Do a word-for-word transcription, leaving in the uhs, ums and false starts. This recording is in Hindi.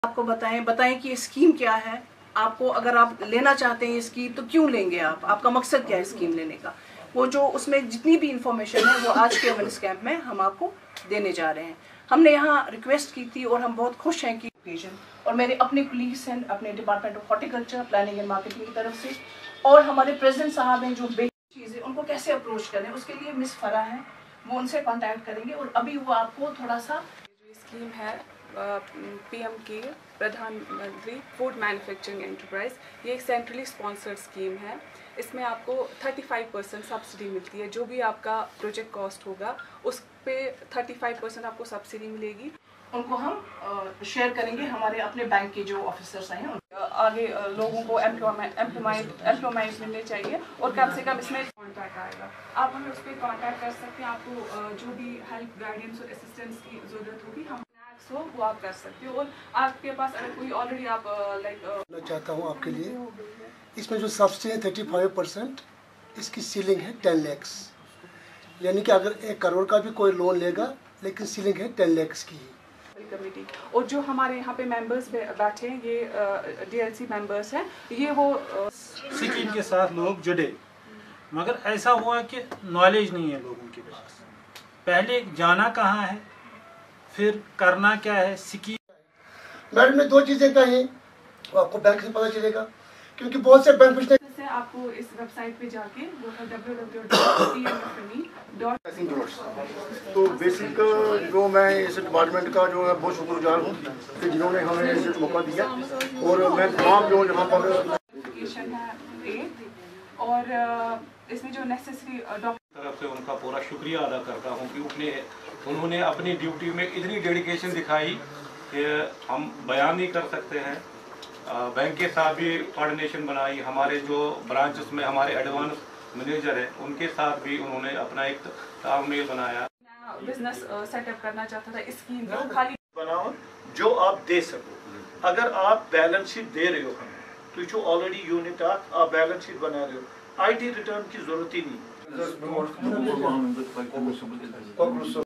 आपको बताएं बताएं कि ये स्कीम क्या है। आपको अगर आप लेना चाहते हैं ये स्कीम तो क्यों लेंगे आप, आपका मकसद क्या है स्कीम लेने का। वो जो उसमें जितनी भी इंफॉर्मेशन है वो आज के अवेयरनेस कैंप में हम आपको देने जा रहे हैं। हमने यहाँ रिक्वेस्ट की थी और हम बहुत खुश हैं कि ओकेजन और मेरे अपने कुलीग्स हैं अपने department of horticulture planning and marketing की तरफ से, और हमारे प्रेसिडेंट साहब हैं जो बेसिक चीज़ें उनको कैसे अप्रोच करें उसके लिए मिस फरा हैं, वो उनसे कॉन्टैक्ट करेंगे और अभी वो आपको थोड़ा सा जो स्कीम है पीएम की प्रधानमंत्री फूड मैन्युफैक्चरिंग एंटरप्राइज, ये एक सेंट्रली स्पॉन्सर्ड स्कीम है। इसमें आपको पैंतीस परसेंट सब्सिडी मिलती है। जो भी आपका प्रोजेक्ट कॉस्ट होगा उस पे पैंतीस परसेंट आपको सब्सिडी मिलेगी। उनको हम शेयर करेंगे, हमारे अपने बैंक के जो ऑफिसर्स हैं आगे लोगों को एम्प्लॉयमेंट एम्प्लॉयमेंट एम्प्लॉयमेंट मिलने चाहिए और कम से कम इसमें कॉन्टैक्ट आएगा। आप हमें उस पर कॉन्टैक्ट कर सकते हैं। आपको जो भी हेल्प गाइडेंस और असिस्टेंस की ज़रूरत होगी हम हो वो आप कर सकते हो। और आपके पास अगर कोई ऑलरेडी आप लाइक मैं चाहता हूँ आपके लिए, इसमें जो सब्सिडी है थर्टी फाइव परसेंट, इसकी सीलिंग है टेन लैक्स, यानी कि अगर एक करोड़ का भी कोई लोन लेगा लेकिन सीलिंग है टेन लैक्स की कमेटी। और जो हमारे यहाँ पे मेंबर्स बैठे हैं ये डीएलसी मेंबर्स हैं, ये वो स्कीम के साथ लोग जुड़े, मगर ऐसा हुआ कि नॉलेज नहीं है लोगों के पास। पहले जाना कहाँ है, फिर करना क्या है। स्कीम मैडम ने दो चीज़ें कही, वो आपको बैंक से पता चलेगा, क्योंकि बहुत से बैंक में से आपको इस वेबसाइट पे जाके वो है W W W dot P M F M E dot. तो बेसिक जो मैं इस डिपार्टमेंट का जो है बहुत शुक्रगुजार हूँ कि जिन्होंने हमें इस मौका दिया, और मैं तमाम जो यहाँ पर एजुकेशन है और इसमें जो नेसेसरी डॉक्टर तरफ से उनका पूरा शुक्रिया अदा करता हूँ कि उन्होंने उन्होंने अपनी ड्यूटी में इतनी डेडिकेशन दिखाई कि हम बयान नहीं कर सकते हैं। बैंक के साथ भी कोऑर्डिनेशन बनाई, हमारे जो ब्रांचेस में हमारे एडवांस मैनेजर है उनके साथ भी उन्होंने अपना एक तालमेल बनाया। बिजनेस सेटअप करना चाहता था, इस स्कीम को खाली बनाओ जो आप दे सको। अगर आप बैलेंस शीट दे रहे हो हमें तो जो ऑलरेडी यूनिट आप बैलेंस शीट बना रहे हो, आईटी रिटर्न की जरूरत ही नहीं।